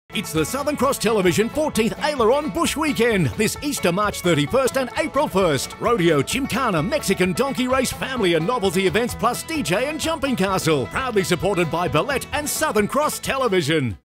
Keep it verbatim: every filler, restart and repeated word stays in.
It's the Southern Cross Television fourteenth Aileron Bush Weekend, this Easter March thirty-first and April first. Rodeo, Gymkhana, Mexican donkey race, family and novelty events plus D J and jumping castle. Proudly supported by Ballet and Southern Cross Television.